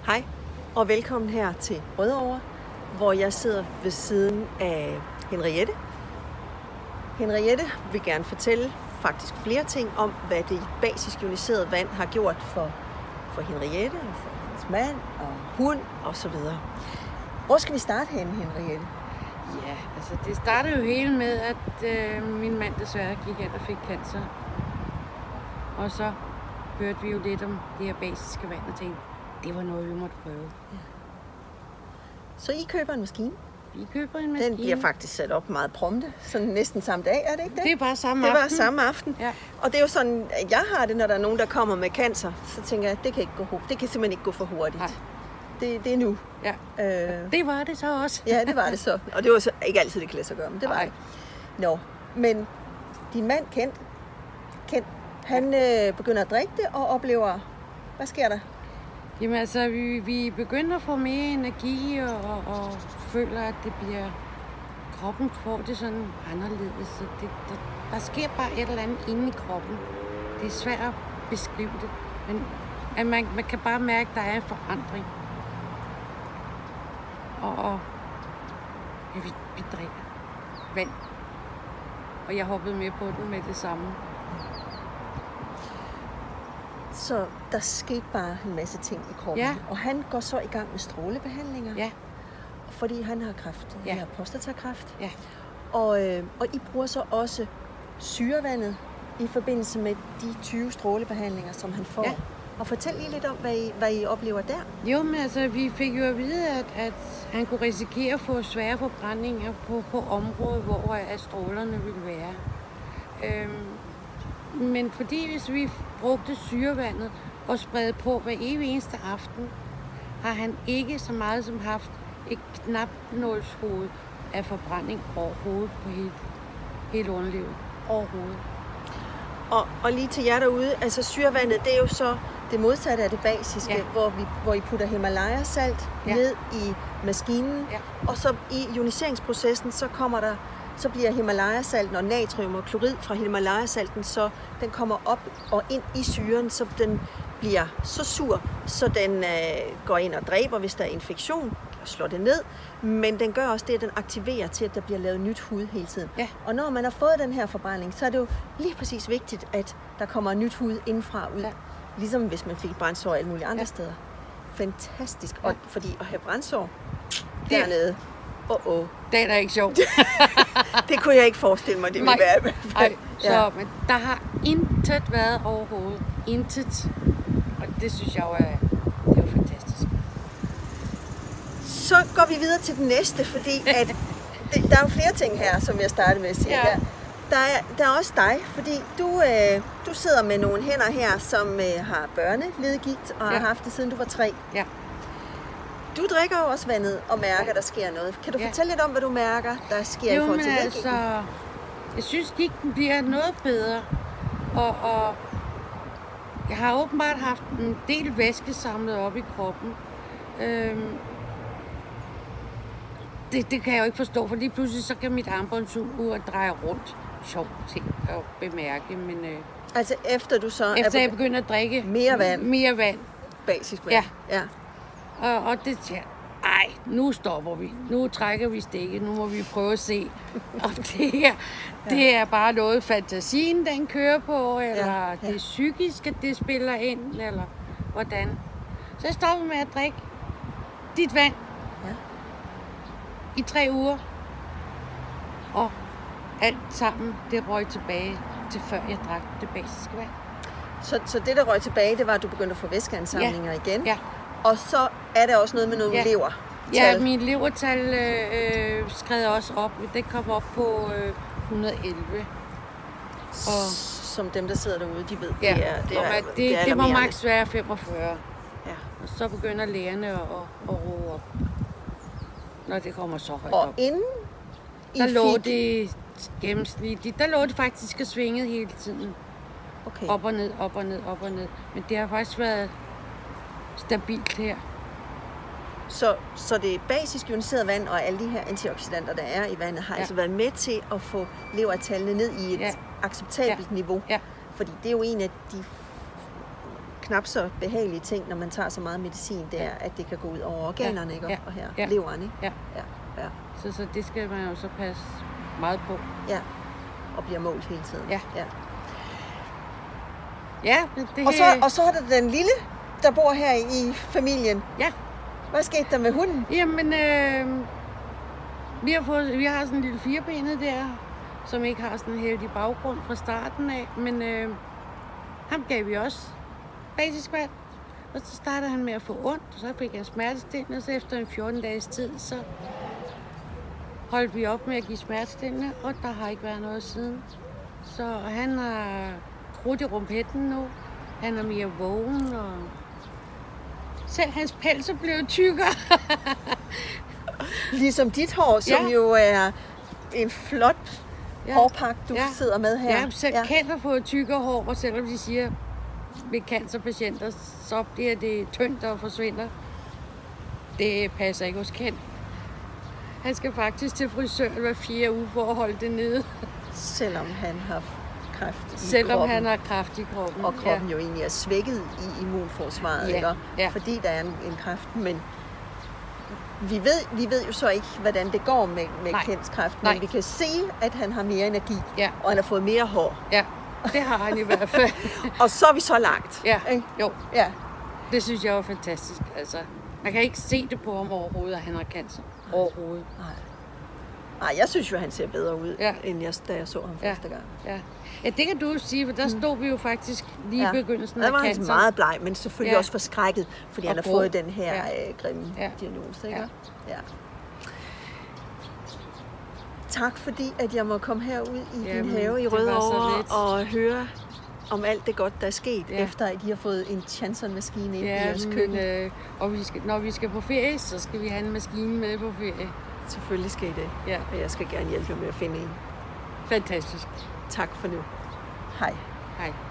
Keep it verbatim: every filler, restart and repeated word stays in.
Hej og velkommen her til Rødovre, hvor jeg sidder ved siden af Henriette. Henriette vil gerne fortælle faktisk flere ting om, hvad det basisk ioniserede vand har gjort for, for Henriette og for hendes mand og hund osv. Hvor skal vi starte henne, Henriette? Ja, altså det startede jo hele med, at øh, min mand desværre gik hen og fik cancer. Og så hørte vi jo lidt om det her basiske vand og tænkte, det var noget, vi måtte prøve. Ja. Så I køber en maskine? Vi køber en maskine. Den bliver faktisk sat op meget prompte, sådan næsten samme dag, er det ikke det? Det er bare samme det aften. Det var samme aften. Ja. Og det er jo sådan, jeg har det, når der er nogen, der kommer med cancer, så tænker jeg, det kan ikke gå hurtigt. Det kan simpelthen ikke gå for hurtigt. Nej. Det, det er nu. Ja. Øh. Det var det så også. Ja, det var det så. Og det var så ikke altid, det kan lade sig gøre, men det var Nej. det. Nå, men din mand Kent, Kent han øh, begynder at drikke det og oplever, hvad sker der? Jamen altså, vi, vi begynder at få mere energi og, og føler, at det bliver, kroppen får det sådan anderledes. Så det, der, der sker bare et eller andet inde i kroppen. Det er svært at beskrive det, men at man, man kan bare mærke, at der er en forandring. Og, og ja, vi, vi drikker vand. Og jeg hoppede med på den med det samme. Så der skete bare en masse ting i kroppen. Ja. Og han går så i gang med strålebehandlinger. Ja. Fordi han har kræft. Ja. Han har prostatakræft. Ja. Og, øh, og I bruger så også syrevandet i forbindelse med de tyve strålebehandlinger, som han får. Ja. Og fortæl lige lidt om, hvad I, hvad I oplever der. Jo, men altså, vi fik jo at vide, at, at han kunne risikere at få svære forbrændinger på, på området, hvor at strålerne ville være. Øhm, men fordi hvis vi brugte syrevandet og spredte på hver evig eneste aften, har han ikke så meget som haft et knap nålshoved af forbrænding overhovedet på hele, hele underlivet. Overhovedet. Og, og lige til jer derude, altså syrevandet, det er jo så det modsatte af det basiske, Ja. hvor, vi, hvor I putter Himalaya-salt Ja. ned i maskinen, Ja. og så i ioniseringsprocessen, så kommer der, så bliver Himalaya-salten og natrium og klorid fra Himalaya-salten, så den kommer op og ind i syren, så den bliver så sur, så den øh, går ind og dræber, hvis der er infektion, og slår det ned, men den gør også det, at den aktiverer til, at der bliver lavet nyt hud hele tiden. Ja. Og når man har fået den her forbrænding, så er det jo lige præcis vigtigt, at der kommer nyt hud indfra ud. Ja. Ligesom hvis man fik brændsår alle mulige andre Ja. steder. Fantastisk. Ja. Og fordi at have brændsår Det- dernede, åh, åh, Det er da ikke sjovt. det kunne jeg ikke forestille mig, det ville være i hvert fald. Nej, så, Ja. men der har intet været overhovedet. Intet. Og det synes jeg jo er, det er jo fantastisk. Så går vi videre til den næste, fordi at det, der er jo flere ting her, som jeg startede med at sige. Ja. Der, der, er, der er også dig, fordi du, øh, du sidder med nogle hænder her, som øh, har børneledegigt og Ja. har haft det siden du var tre. Ja. Du drikker jo også vandet og mærker, der sker noget. Kan du Ja. fortælle lidt om, hvad du mærker, der sker i Jo, forhold men til altså, ledegigten? jeg synes, gigten bliver noget bedre. Og, og jeg har åbenbart haft en del væske samlet op i kroppen. Øhm, det, det kan jeg jo ikke forstå, for lige pludselig så kan mit armbåndsur dreje rundt. Sjovt ting at bemærke, men øh, Altså efter du så efter er jeg begynder at drikke mere vand. mere vand basisk vand. Ja. ja. Og, og det siger, ej, nu stopper vi. Nu trækker vi stikket. Nu må vi prøve at se, om det her, det er bare noget fantasien, den kører på, eller Ja, ja. det er psykisk, at det spiller ind, eller hvordan. Så jeg stopper med at drikke dit vand Ja. i tre uger. Og alt sammen, det røg tilbage til før jeg drak det basiske vand. Så, så det, der røg tilbage, det var, at du begyndte at få væskeansamlinger igen. Ja. Og så er der også noget med noget Ja. lever. Ja, min levertal øh, øh, skred også op. Det kom op på øh, et hundrede og elleve. Og Som dem, der sidder derude, de ved, ja, det er, det og er, det, det det, er det må alarmerende. maks være femogfyrre. Ja. Og så begynder lægerne at, at, at roe op, når det kommer så højt Og op. inden I Der lå fik... det gennemsnitligt. Der lå det faktisk at svinge hele tiden. Okay. Op og ned, op og ned, op og ned. Men det har faktisk været stabilt her. Så, så det basisk ioniseret vand og alle de her antioxidanter, der er i vandet, har Ja. altså været med til at få levertallene ned i et Ja. acceptabelt Ja. niveau. Ja. Fordi det er jo en af de knap så behagelige ting, når man tager så meget medicin, det er, at det kan gå ud over organerne, ikke? Ja. Og her, Ja. leveren, ikke? Ja. Ja, ja. Så, så det skal man jo så passe meget på. Ja, og bliver målt hele tiden. Ja. Ja. Ja, men det Og, så, og så er der den lille, der bor her i familien. Ja. Hvad skete der med hunden? Jamen, øh, vi, har fået, vi har sådan en lille firebenet der, som ikke har sådan en heldig baggrund fra starten af, men øh, ham gav vi også basisk vand. Og så startede han med at få ondt, og så fik han smertestillende, og så efter en fjorten dages tid, så holdt vi op med at give smertestillende, og der har ikke været noget siden. Så han har krudt i rumpetten nu, han er mere vågen, og selv hans pels er blevet tykkere. Ligesom dit hår, som Ja. jo er en flot Ja. hårpakke, du Ja. sidder med her. Ja, selv ja. Kent har fået tykkere hår, og selvom de siger, ved cancerpatienter, så bliver det tyndt og forsvinder. Det passer ikke hos Kent. Han skal faktisk til frisøren hver fjerde uge for at holde det nede. Selvom han har kræft i Selvom kroppen. han har kræft i kroppen. Og kroppen ja. jo egentlig er svækket i immunforsvaret, Ja, ikke? ja. Fordi der er en, en kræft. Men vi ved, vi ved jo så ikke, hvordan det går med, med Nej. Kents kræft. Men Nej. vi kan se, at han har mere energi, Ja. og han har fået mere hår. Ja, det har han i hvert fald. Og så er vi så langt. Ja, Ikke? jo. Ja. Det synes jeg var fantastisk. Altså, man kan ikke se det på ham overhovedet, at han har cancer. Overhovedet. Nej. Nej, jeg synes jo, han ser bedre ud, Ja. end jeg, da jeg så ham Ja. første gang. Ja. Ja, det kan du jo sige, for der stod vi jo faktisk lige i begyndelsen Der af var han cancer. meget bleg, men selvfølgelig Ja. også forskrækket, fordi Og han har grå. fået den her Ja. øh, grimme Ja. diagnose. Ikke? Ja. Ja. Tak fordi, at jeg må komme herud i Jamen, din have i det var så Rødovre lidt. og høre om alt det godt, der er sket, Ja. efter at I har fået en Chanson-maskine ind i Ja, jeres men, køkken. øh, og vi skal, når vi skal på ferie, så skal vi have en maskine med på ferie. Selvfølgelig skal I det, Ja, og jeg skal gerne hjælpe jer med at finde en. fantastisk. Tak for nu. Hej. Hej.